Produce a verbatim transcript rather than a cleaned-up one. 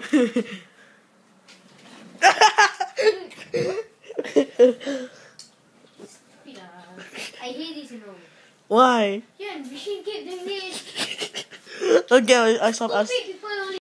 I hate this, you know. Why? Yeah, machine keep doing this. Okay, I, I stop asking.